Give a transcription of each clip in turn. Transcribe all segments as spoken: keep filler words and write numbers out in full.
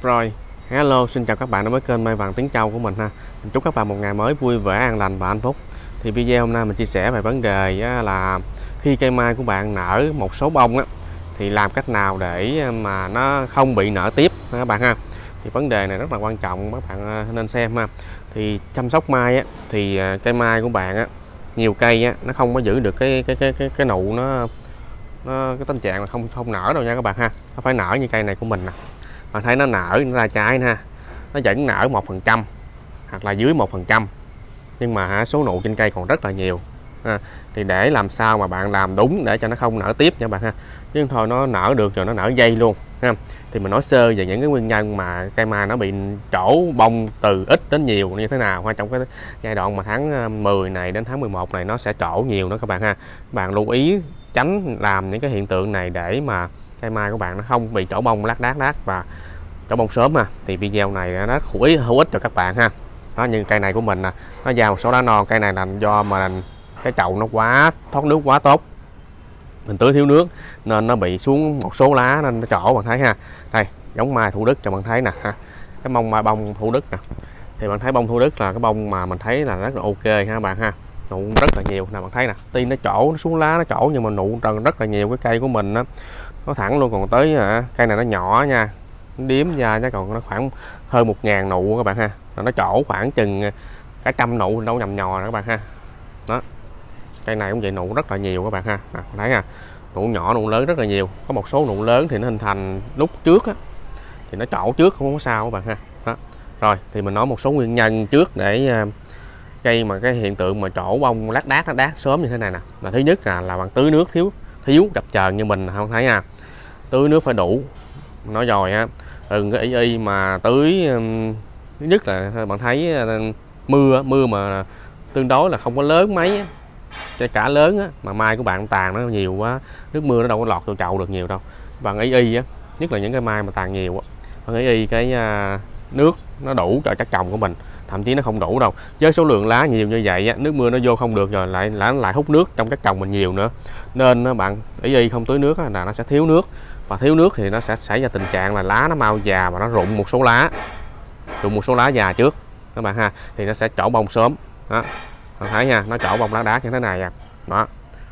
Rồi, hello, xin chào các bạn đến với kênh Mai Vàng Tiếng Châu của mình ha. Mình chúc các bạn một ngày mới vui vẻ, an lành và hạnh phúc. Thì video hôm nay mình chia sẻ về vấn đề là khi cây mai của bạn nở một số bông á, thì làm cách nào để mà nó không bị nở tiếp các bạn ha. Thì vấn đề này rất là quan trọng, các bạn nên xem ha. Thì chăm sóc mai á, thì cây mai của bạn á, nhiều cây á, nó không có giữ được cái cái cái cái cái nụ nó, nó cái tình trạng là không không nở đâu nha các bạn ha. Nó phải nở như cây này của mình nè. Bạn thấy nó nở, nó ra trái ha, nó vẫn nở một phần trăm hoặc là dưới một phần trăm, nhưng mà số nụ trên cây còn rất là nhiều ha. Thì để làm sao mà bạn làm đúng để cho nó không nở tiếp nha bạn ha, chứ thôi nó nở được rồi nó nở dây luôn ha. Thì mình nói sơ về những cái nguyên nhân mà cây mai nó bị trổ bông từ ít đến nhiều như thế nào ha. Trong cái giai đoạn mà tháng mười này đến tháng mười một này nó sẽ trổ nhiều đó các bạn ha. Bạn lưu ý tránh làm những cái hiện tượng này để mà cây mai của bạn nó không bị trổ bông lác đác đác và trổ bông sớm ha. Thì video này nó hữu ích hữu ích cho các bạn ha. Đó, như cây này của mình nè, nó ra một số lá non. Cây này là do mà cái chậu nó quá thoát nước quá tốt, mình tưới thiếu nước nên nó bị xuống một số lá nên nó trổ, bạn thấy ha. Đây giống mai Thủ Đức cho bạn thấy nè ha, cái bông mai bông Thủ Đức nè. Thì bạn thấy bông Thủ Đức là cái bông mà mình thấy là rất là ok ha bạn ha, nụ rất là nhiều nè, bạn thấy nè, tuy nó trổ nó xuống lá nó trổ nhưng mà nụ rất là nhiều. Cái cây của mình đó, nó thẳng luôn, còn tới cây này nó nhỏ nha, điếm ra nó còn nó khoảng hơn một ngàn nụ các bạn ha. Rồi nó trổ khoảng chừng cả trăm nụ đâu nhầm nhò các bạn ha. Đó, cây này cũng vậy, nụ rất là nhiều các bạn ha. À, thấy ha, nụ nhỏ nụ lớn rất là nhiều. Có một số nụ lớn thì nó hình thành lúc trước á, thì nó trổ trước không có sao các bạn ha. Đó. Rồi thì mình nói một số nguyên nhân trước để cây mà cái hiện tượng mà trổ bông lác đác lác đác sớm như thế này nè. Là thứ nhất là là bạn tưới nước thiếu thiếu chập chờn như mình không thấy ha. Tưới nước phải đủ. Nói rồi á, đừng cái y y mà tưới. Thứ nhất là bạn thấy mưa mưa mà tương đối là không có lớn mấy á, cái cả lớn á, mà mai của bạn tàn nó nhiều quá, nước mưa nó đâu có lọt vô chậu được nhiều đâu. Bạn y y á, nhất là những cái mai mà tàn nhiều á, bạn y y cái nước nó đủ cho chất trồng của mình, thậm chí nó không đủ đâu. Với số lượng lá nhiều như vậy á, nước mưa nó vô không được rồi lại lá lại hút nước trong chất trồng mình nhiều nữa, nên bạn y y không tưới nước á, là nó sẽ thiếu nước. Và thiếu nước thì nó sẽ xảy ra tình trạng là lá nó mau già và nó rụng một số lá, rụng một số lá già trước các bạn ha. Thì nó sẽ trổ bông sớm đó, bạn thấy nha, nó trổ bông lá đá như thế này à. Đó,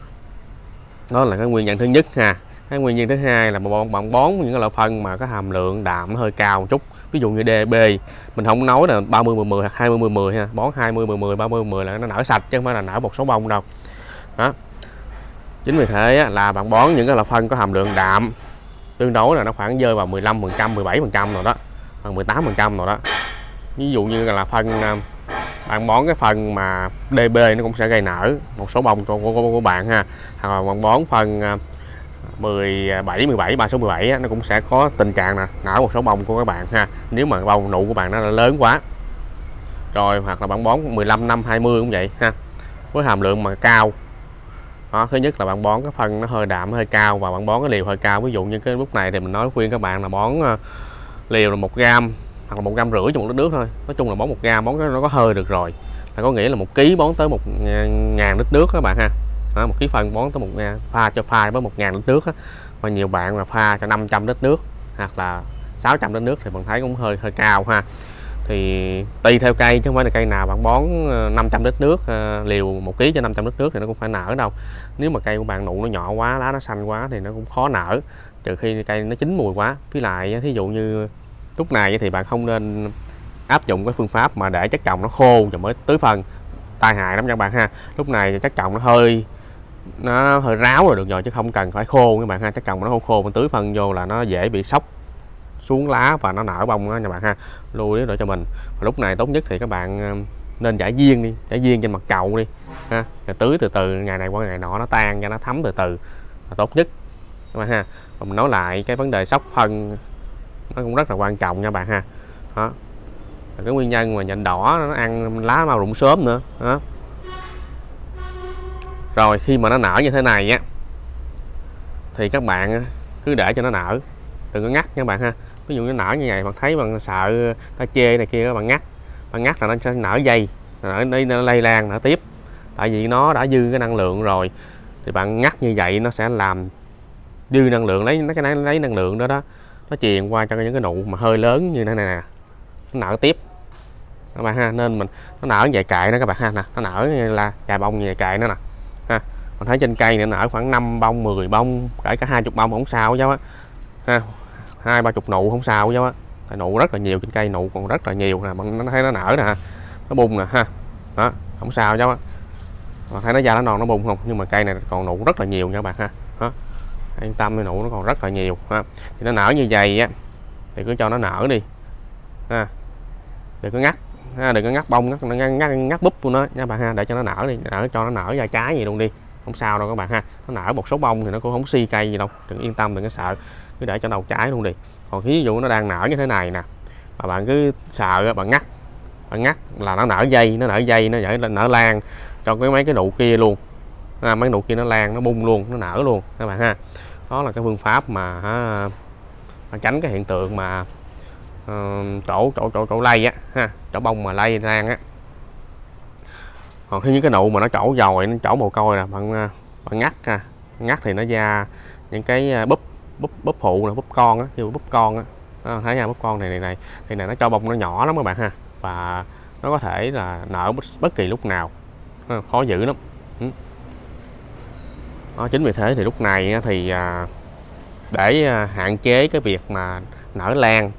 đó là cái nguyên nhân thứ nhất ha. Cái nguyên nhân thứ hai là bạn bón những cái loại phân mà có hàm lượng đạm nó hơi cao một chút, ví dụ như đê bê. Mình không nói là ba mươi mười mười hoặc hai mươi mười mười ha, bón hai mươi mười mười ba mươi mười là nó nở sạch chứ không phải là nở một số bông đâu. Đó, chính vì thế là bạn bón những cái loại phân có hàm lượng đạm tương đối là nó khoảng rơi vào mười lăm phần trăm mười bảy phần trăm rồi đó, bằng mười tám phần trăm rồi đó. Ví dụ như là phân bạn bón cái phần mà đê bê nó cũng sẽ gây nở một số bông của, của, của, của bạn ha. Hoặc là bạn bón phần mười bảy mười bảy ba số mười bảy á, nó cũng sẽ có tình trạng nè, nở một số bông của các bạn ha, nếu mà bông nụ của bạn nó lớn quá. Rồi hoặc là bạn bón mười lăm năm hai mươi cũng vậy ha, với hàm lượng mà cao. Đó, thứ nhất là bạn bón cái phân nó hơi đạm hơi cao và bạn bón cái liều hơi cao. Ví dụ như cái lúc này thì mình nói khuyên các bạn là bón liều là một gam hoặc là một gam rưỡi cho một lít nước thôi. Nói chung là bón một gam, bón cái nó có hơi được rồi, là có nghĩa là một ký bón tới một ngàn lít nước các bạn ha. Đó, một ký phân bón tới một ngàn, pha cho pha với một ngàn lít nước á. Và nhiều bạn mà pha cho năm trăm lít nước hoặc là sáu trăm lít nước thì bạn thấy cũng hơi hơi cao ha. Thì tùy theo cây chứ không phải là cây nào bạn bón năm trăm lít nước, liều một ký cho năm trăm lít nước thì nó cũng phải nở đâu. Nếu mà cây của bạn nụ nó nhỏ quá, lá nó xanh quá thì nó cũng khó nở, trừ khi cây nó chín mùi quá. Với lại thí dụ như lúc này thì bạn không nên áp dụng cái phương pháp mà để chất trồng nó khô rồi mới tưới phân, tai hại lắm các bạn ha. Lúc này chất trồng nó hơi nó hơi ráo rồi được rồi, chứ không cần phải khô các bạn ha. Chất trồng nó không khô, mình tưới phân vô là nó dễ bị sốc xuống lá và nó nở bông đó nha bạn ha. Lưu ý để cho mình. Và lúc này tốt nhất thì các bạn nên rải viên đi, rải viên trên mặt chậu đi ha, rồi tưới từ từ, ngày này qua ngày nọ nó tan cho nó thấm từ từ là tốt nhất các bạn ha. Và mình nói lại cái vấn đề sốc phân nó cũng rất là quan trọng nha bạn ha. Đó, cái nguyên nhân mà nhện đỏ nó ăn lá mau rụng sớm nữa đó. Rồi khi mà nó nở như thế này á thì các bạn cứ để cho nó nở, đừng có ngắt nha bạn ha. Ví dụ nó nở như vậy bạn thấy bạn sợ ta chê này kia, các bạn ngắt, bạn ngắt là nó sẽ nở dây, nở đi nó lây lan nở tiếp, tại vì nó đã dư cái năng lượng rồi. Thì bạn ngắt như vậy nó sẽ làm dư năng lượng, lấy nó cái lấy năng lượng đó đó nó truyền qua cho những cái nụ mà hơi lớn như thế này nè, nó nở tiếp các bạn ha. Nên mình nó nở vài cạy đó các bạn ha, nè nó nở như là vài bông vài cạy nữa nè ha. Mình thấy trên cây này nở khoảng năm bông mười bông, kể cả hai chục bông không sao chứ á ha, hai ba chục nụ không sao chứ á. Nụ rất là nhiều trên cây, nụ còn rất là nhiều nè, mình nó thấy nó nở nè, nó bung nè ha, đó không sao chứ á. Mà thấy nó da nó non nó bung không, nhưng mà cây này còn nụ rất là nhiều nha các bạn ha. Đó, yên tâm, cái nụ nó còn rất là nhiều ha. Thì nó nở như vậy á thì cứ cho nó nở đi ha, đừng có ngắt ha, đừng có ngắt bông, ngắt ngắt, ngắt, ngắt búp của nó nha bạn ha, để cho nó nở đi, nở cho nó nở ra trái gì luôn đi, không sao đâu các bạn ha. Nó nở một số bông thì nó cũng không si cây gì đâu, đừng yên tâm, đừng có sợ, cứ để cho đầu trái luôn đi. Còn ví dụ nó đang nở như thế này nè mà bạn cứ sợ bạn ngắt, bạn ngắt là nó nở dây, nó nở dây nó vậy nở lan cho cái mấy cái nụ kia luôn à, mấy nụ kia nó lan nó bung luôn, nó nở luôn các bạn ha. Đó là cái phương pháp mà ha, tránh cái hiện tượng mà uh, chỗ chỗ chỗ chỗ lây á ha, chỗ bông mà lây lan á. Còn khi những cái nụ mà nó chỗ dồi, nó chỗ mồ côi nè, bạn bạn ngắt ha, ngắt thì nó ra những cái búp búp búp phụ nè, búp con á, kêu búp con á, đó, thấy nha, búp con này này này thì này nó cho bông nó nhỏ lắm các bạn ha, và nó có thể là nở bất kỳ lúc nào, khó giữ lắm. Đó, chính vì thế thì lúc này thì để hạn chế cái việc mà nở lan,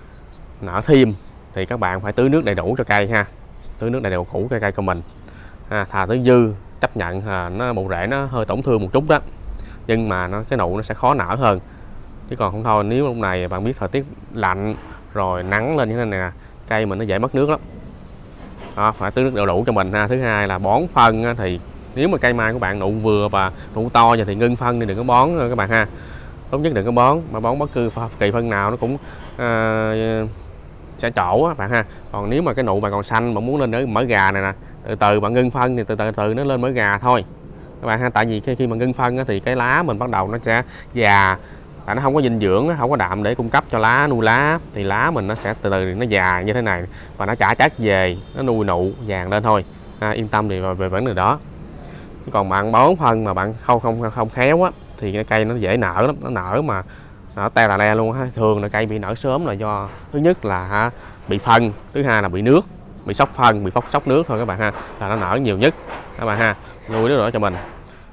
nở thêm thì các bạn phải tưới nước đầy đủ cho cây ha, tưới nước đầy đủ củ cây cây của mình ha, thà tưới dư chấp nhận à, nó bộ rễ nó hơi tổn thương một chút đó, nhưng mà nó cái nụ nó sẽ khó nở hơn. Chứ còn không thôi, nếu lúc này bạn biết thời tiết lạnh rồi nắng lên như thế này nè, cây mình nó dễ mất nước lắm. Đó, phải tưới nước đầy đủ cho mình ha. Thứ hai là bón phân thì nếu mà cây mai của bạn nụ vừa và nụ to rồi thì ngưng phân đi, đừng có bón các bạn ha. Tốt nhất đừng có bón, mà bón bất cứ kỳ phân nào nó cũng uh, sẽ trổ á bạn ha. Còn nếu mà cái nụ bạn còn xanh mà muốn lên để mỡ gà này nè, từ từ bạn ngưng phân thì từ từ từ nó lên mỡ gà thôi các bạn ha. Tại vì khi khi mà ngưng phân á, thì cái lá mình bắt đầu nó sẽ già, tại nó không có dinh dưỡng, không có đạm để cung cấp cho lá, nuôi lá thì lá mình nó sẽ từ từ nó già như thế này và nó trả trái về, nó nuôi nụ vàng lên thôi ha. Yên tâm thì về vấn đề đó. Còn bạn bón phân mà bạn không không không khéo á thì cái cây nó dễ nở lắm, nó nở mà nở te là le luôn ha. Thường là cây bị nở sớm là do thứ nhất là ha, bị phân, thứ hai là bị nước, bị sốc phân, bị phốc sốc nước thôi các bạn ha, là nó nở nhiều nhất các bạn ha. Nuôi nước nữa cho mình.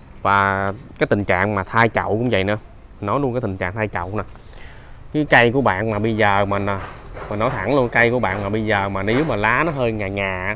Và cái tình trạng mà thai chậu cũng vậy nữa, nói luôn cái tình trạng thai chậu nè. Cái cây của bạn mà bây giờ mình mình nói thẳng luôn, cây của bạn mà bây giờ mà nếu mà lá nó hơi ngà ngà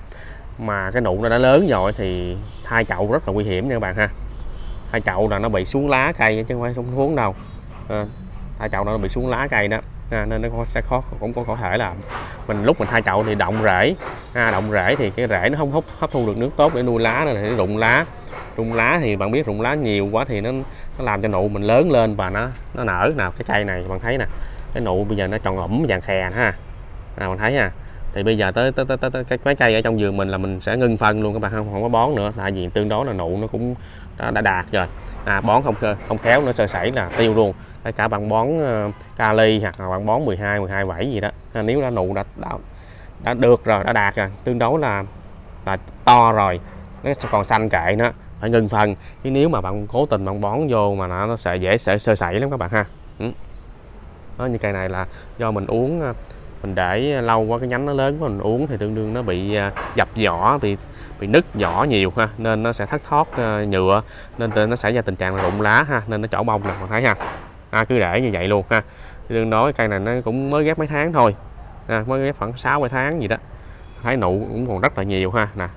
mà cái nụ nó đã lớn rồi thì thai chậu rất là nguy hiểm nha các bạn ha. Thai chậu là nó bị xuống lá cây chứ không phải xuống xuống đâu à, thai chậu nó bị xuống lá cây đó à, nên nó sẽ khó, cũng có có thể là mình lúc mình thai chậu thì động rễ à, động rễ thì cái rễ nó không hấp hấp thu được nước tốt để nuôi lá, nên nó rụng lá. Rụng lá thì bạn biết rụng lá nhiều quá thì nó nó làm cho nụ mình lớn lên và nó nó nở. Nào cái cây này bạn thấy nè, cái nụ bây giờ nó tròn ẩm vàng khè ha, à, bạn thấy ha. Thì bây giờ tới tới tới, tới cái mấy cây ở trong vườn mình là mình sẽ ngưng phân luôn các bạn, không không có bón nữa, tại vì tương đối là nụ nó cũng đã, đã đạt rồi à, bón không không khéo nó sơ sẩy là tiêu luôn. Cái cả bạn bón uh, kali hoặc là bạn bón mười hai mười hai bảy gì đó à, nếu đã nụ đã, đã đã được rồi, đã đạt rồi, tương đối là là to rồi, nó sẽ còn xanh kệ nó phải ngưng phân. Chứ nếu mà bạn cố tình bạn bón vô mà nó, nó sẽ dễ sẽ sơ sẩy lắm các bạn ha. Ừ. Đó, như cây này là do mình uống, mình để lâu quá cái nhánh nó lớn quá, mình uống thì tương đương nó bị dập vỏ, bị bị nứt vỏ nhiều ha, nên nó sẽ thất thoát uh, nhựa, nên nó xảy ra tình trạng là rụng lá ha, nên nó trổ bông nè, bạn thấy ha. À, cứ để như vậy luôn ha. Thì tương đối cây này nó cũng mới ghép mấy tháng thôi à, mới ghép khoảng sáu bảy tháng gì đó, thấy nụ cũng còn rất là nhiều ha nè,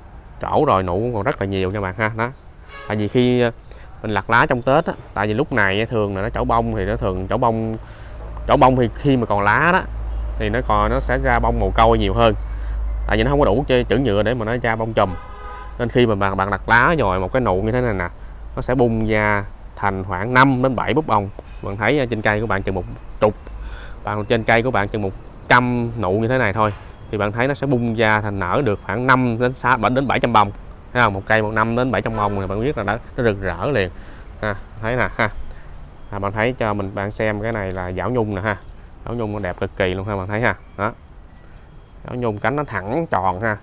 trổ rồi nụ cũng còn rất là nhiều nha bạn ha. Đó, tại vì khi mình lặt lá trong Tết á, tại vì lúc này thường là nó trổ bông thì nó thường trổ bông trổ bông thì khi mà còn lá đó thì nó còn nó sẽ ra bông mồ côi nhiều hơn, tại vì nó không có đủ chữ nhựa để mà nó ra bông chùm. Nên khi mà bạn bạn đặt lá rồi một cái nụ như thế này nè, nó sẽ bung ra thành khoảng năm đến bảy búp bông. Bạn thấy trên cây của bạn chừng một chục, bạn trên cây của bạn chừng một trăm nụ như thế này thôi thì bạn thấy nó sẽ bung ra thành nở được khoảng năm đến sáu đến bảy trăm bông, thấy không? Một cây một năm đến bảy trăm bông thì bạn biết là đã nó rực rỡ liền ha, thấy nè ha. À, bạn thấy cho mình bạn xem cái này là dảo nhung nè ha, dảo nhung nó đẹp cực kỳ luôn ha, bạn thấy ha. Đó, dảo nhung cánh nó thẳng tròn ha,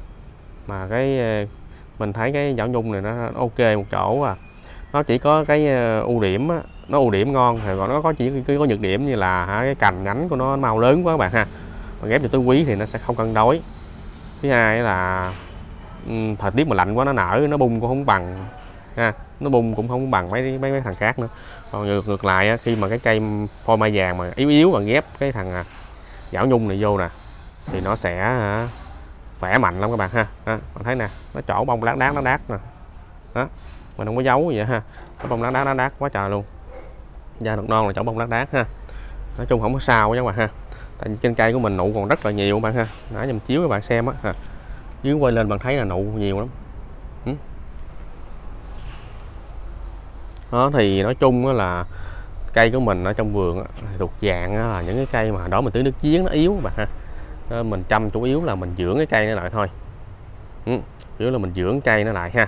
mà cái mình thấy cái dảo nhung này nó ok một chỗ à, nó chỉ có cái ưu điểm á, nó ưu điểm ngon, thì còn nó có chỉ có nhược điểm như là hả, cái cành nhánh của nó mau lớn quá các bạn ha, mà ghép cho tứ quý thì nó sẽ không cân đối. Thứ hai là um, thời tiết mà lạnh quá nó nở nó bung cũng không bằng ha, nó bung cũng không bằng mấy mấy, mấy thằng khác nữa. Còn ngược, ngược lại khi mà cái cây phôi mai vàng mà yếu yếu mà ghép cái thằng Giảo Nhung này vô nè thì nó sẽ hả, khỏe mạnh lắm các bạn ha. Đó, bạn thấy nè, nó trổ bông lác đác lác đác nè, đó mình không có giấu vậy ha, nó bông lác đác lác đác quá trời luôn, da được non là trổ bông lác đác ha. Nói chung không có sao các bạn ha, tại vì trên cây của mình nụ còn rất là nhiều các bạn ha, nãy giờ mình chiếu các bạn xem á ha, dưới quay lên bạn thấy là nụ nhiều lắm. Ừ. Đó thì nói chung là cây của mình ở trong vườn thuộc dạng là những cái cây mà đó mình tưới nước giếng nó yếu các bạn ha. Đó, mình chăm chủ yếu là mình dưỡng cái cây nó lại thôi. Ừ, chủ yếu là mình dưỡng cây nó lại ha.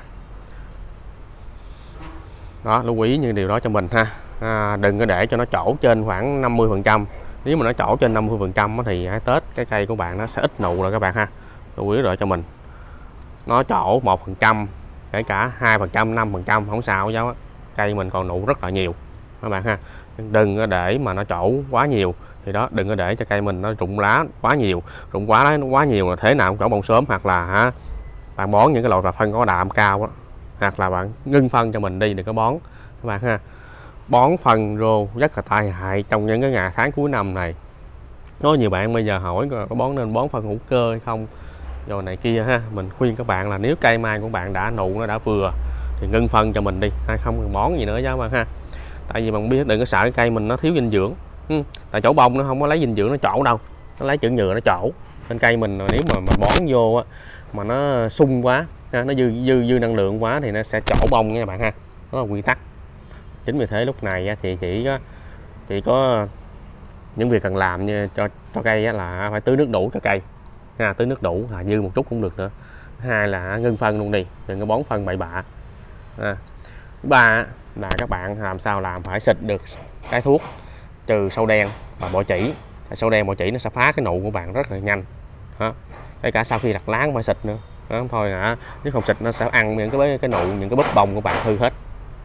Đó, lưu ý những điều đó cho mình ha. À, đừng có để cho nó trổ trên khoảng năm mươi phần trăm. Nếu mà nó trổ trên năm mươi phần trăm thì hãy Tết cái cây của bạn nó sẽ ít nụ rồi các bạn ha. Lưu ý rồi cho mình. Nó trổ một phần trăm, kể cả hai phần trăm, năm phần trăm không sao cháu á. Cây mình còn nụ rất là nhiều các bạn ha. Đừng có để mà nó trổ quá nhiều, thì đó đừng có để cho cây mình nó rụng lá quá nhiều, rụng quá lá nó quá nhiều là thế nào cũng trổ bông sớm, hoặc là hả, bạn bón những cái loại phân có đạm cao đó, hoặc là bạn ngưng phân cho mình đi, đừng có bón các bạn ha. Bón phân rô rất là tai hại trong những cái ngày tháng cuối năm này. Có nhiều bạn bây giờ hỏi có bón nên bón phân hữu cơ hay không rồi này kia ha, mình khuyên các bạn là nếu cây mai của bạn đã nụ nó đã vừa thì ngưng phân cho mình đi, hay không cần bón gì nữa chứ các bạn ha. Tại vì bạn biết đừng có sợ cái cây mình nó thiếu dinh dưỡng. Ừ. Tại chỗ bông nó không có lấy dinh dưỡng nó trổ đâu, nó lấy chữ nhựa nó trổ. Trên cây mình nếu mà, mà bón vô á, mà nó sung quá, nó dư dư dư năng lượng quá thì nó sẽ trổ bông nha các bạn ha. Đó là quy tắc. Chính vì thế lúc này thì chỉ có chỉ có những việc cần làm như cho cho cây là phải tưới nước đủ cho cây ha, tưới nước đủ, à, dư một chút cũng được nữa. Hai là ngưng phân luôn đi, đừng có bón phân bậy bạ. À. Thứ ba là các bạn làm sao làm phải xịt được cái thuốc trừ sâu đen và bọ chỉ. Sâu đen bọ chỉ nó sẽ phá cái nụ của bạn rất là nhanh. Đó. Kể cả sau khi đặt lá cũng phải xịt nữa. Đó, không thôi hả, nếu không xịt nó sẽ ăn những cái cái nụ, những cái búp bông của bạn hư hết.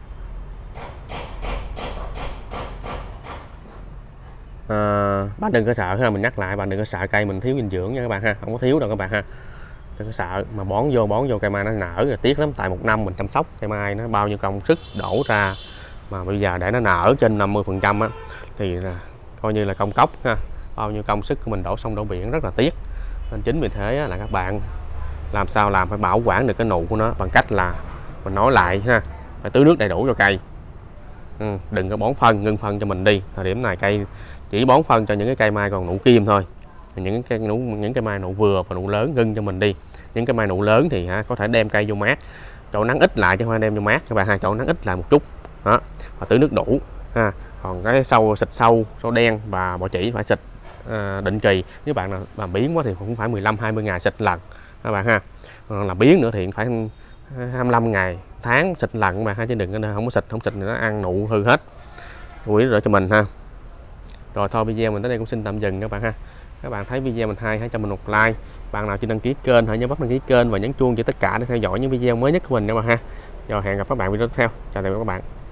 À, bạn đừng có sợ ha, mình nhắc lại bạn đừng có sợ cây mình thiếu dinh dưỡng nha các bạn ha, không có thiếu đâu các bạn ha. Đừng có sợ mà bón vô bón vô cây mai nó nở là tiếc lắm, tại một năm mình chăm sóc cây mai nó bao nhiêu công sức đổ ra, mà bây giờ để nó nở trên năm mươi phần trăm á thì là coi như là công cốc ha, bao nhiêu công sức của mình đổ sông đổ biển rất là tiếc. Nên chính vì thế là các bạn làm sao làm phải bảo quản được cái nụ của nó bằng cách là mình nói lại ha, phải tưới nước đầy đủ cho cây. Ừ, đừng có bón phân, ngưng phân cho mình đi. Thời điểm này cây chỉ bón phân cho những cái cây mai còn nụ kim thôi, những cái nụ những cây mai nụ vừa và nụ lớn ngưng cho mình đi. Những cây mai nụ lớn thì ha, có thể đem cây vô mát, chỗ nắng ít lại chứ không phải đem vô mát các bạn ha, chỗ nắng ít lại một chút đó, và tưới nước đủ ha. Còn cái sâu xịt sâu sâu đen và bọ chỉ phải xịt à, định kỳ. Nếu bạn là làm biến quá thì cũng phải mười lăm hai mươi ngày xịt lần các bạn ha. Còn làm biến nữa thì phải hai mươi lăm ngày tháng xịt lần mà ha, chứ đừng có không có xịt, không xịt thì nó ăn nụ hư hết. Lưu ý rồi cho mình ha. Rồi thôi video mình tới đây cũng xin tạm dừng các bạn ha. Các bạn thấy video mình hay hãy cho mình một like. Bạn nào chưa đăng ký kênh hãy nhớ bấm đăng ký kênh và nhấn chuông cho tất cả để theo dõi những video mới nhất của mình các bạn ha. Rồi hẹn gặp các bạn video tiếp theo. Chào tạm biệt các bạn.